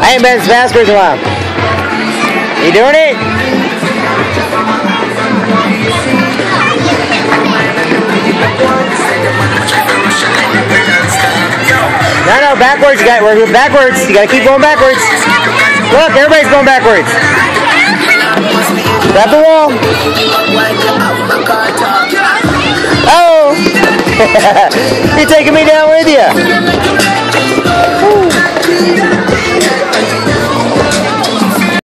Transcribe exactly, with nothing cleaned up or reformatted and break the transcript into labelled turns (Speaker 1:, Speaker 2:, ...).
Speaker 1: I ain't been as fast for a while. You doing it? No, no, backwards. You got. We're backwards. You gotta keep going backwards. Look, everybody's going backwards. Grab the wall. Oh! You're taking me down with you.